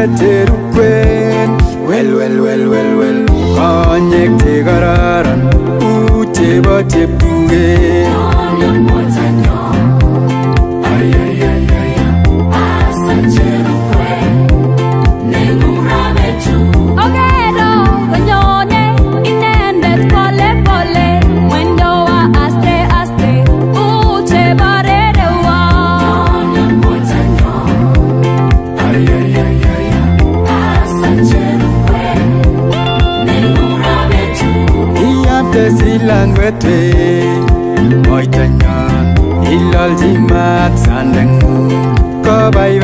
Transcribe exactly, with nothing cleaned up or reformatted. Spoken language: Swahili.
terukwen. Well, well, well, well, well. Konyek tegararan, uche bo cheptuge. Nyon motanyo, ay ay ay ay, asan terukwen, nengung rametu. Ogero ganyone, inendet pole pole, mwendo wa aste aste, uche barerewa. Nyon motanyo, ay ay ay ay, asan terukwen, nengung rametu. Iyamte silang wetwe, moitanyan, ilal jimat sandengu, kabay